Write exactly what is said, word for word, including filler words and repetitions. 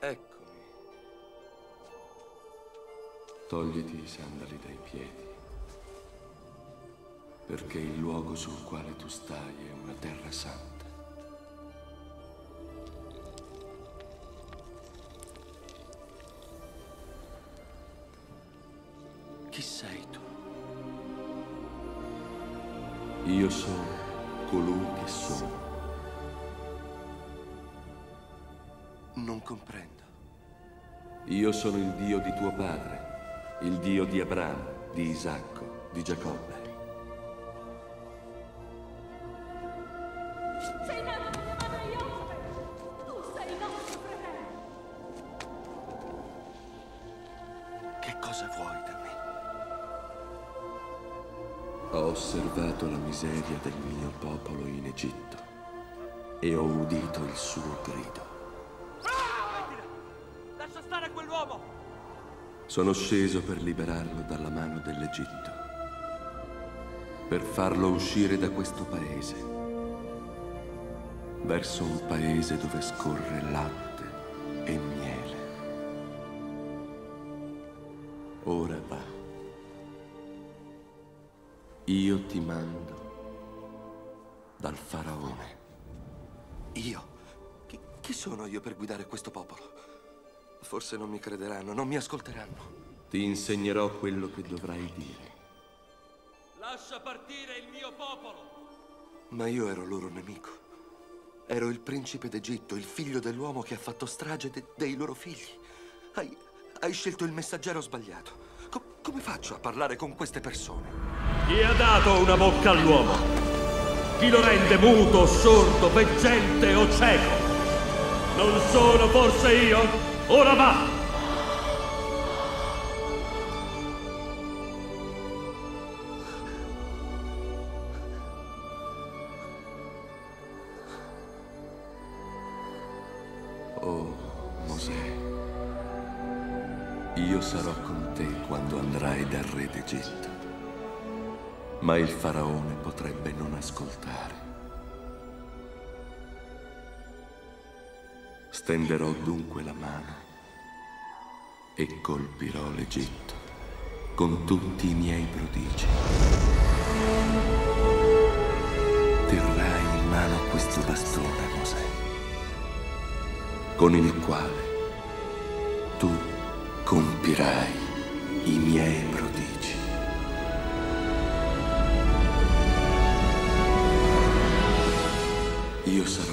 Eccomi. Togliti i sandali dai piedi, perché il luogo sul quale tu stai è una terra santa. Chi sei tu? Io sono colui che sono. Non comprendo. Io sono il Dio di tuo padre, il Dio di Abramo, di Isacco, di Giacobbe. Sei nato da madre Iosbe! Tu sei nostro fratello! Che cosa vuoi da me? Ho osservato la miseria del mio popolo in Egitto e ho udito il suo grido. Lascia stare quell'uomo! Sono sceso per liberarlo dalla mano dell'Egitto, per farlo uscire da questo paese, verso un paese dove scorre latte e miele. Ora va. Io ti mando dal faraone. Io? Chi, chi sono io per guidare questo popolo? Forse non mi crederanno, non mi ascolteranno. Ti insegnerò quello che dovrai dire. Lascia partire il mio popolo! Ma io ero loro nemico. Ero il principe d'Egitto, il figlio dell'uomo che ha fatto strage de- dei loro figli. Hai, hai scelto il messaggero sbagliato. Co- come faccio a parlare con queste persone? Chi ha dato una bocca all'uomo? Chi lo rende muto, sordo, veggente o cieco? Non sono forse io? Ora va! Oh, Mosè, io sarò con te quando andrai dal re d'Egitto, ma il faraone potrebbe non ascoltare. Stenderò dunque la mano e colpirò l'Egitto con tutti i miei prodigi. Terrai in mano questo bastone, Mosè, con il quale tu compirai i miei prodigi. Io sarò